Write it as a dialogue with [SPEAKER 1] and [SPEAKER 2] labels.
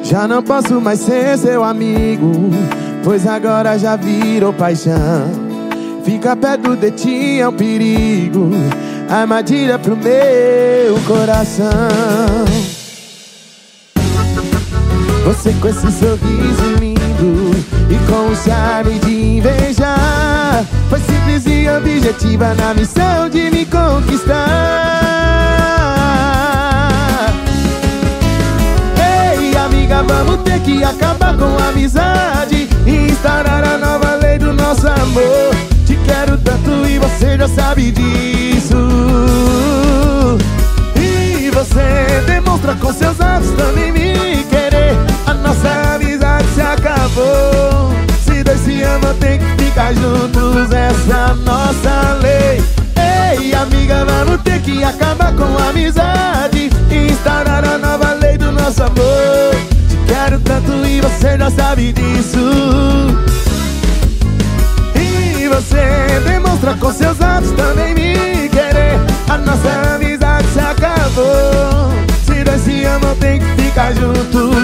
[SPEAKER 1] Já não posso mais ser seu amigo, pois agora já virou paixão. Fica perto de ti é um perigo, armadilha pro meu coração. Você com esse sorriso lindo e com o charme de invejar, foi simples e objetiva na missão de me conquistar. Ei, amiga, vamos ter que acabar com a amizade e instaurar a nova lei do nosso amor. Te quero tanto e você já sabe disso. E você demonstra com seus atos também me querer. A nossa amizade se acabou. Se dois se amam tem que ficar juntos, essa é a nossa lei. Ei, amiga, vamos ter que acabar com a amizade e instaurar a nova lei do nosso amor. Te quero tanto e você já sabe disso. E você demonstra com seus atos também me querer. A nossa amizade se acabou. Se dois se amam tem que ficar juntos,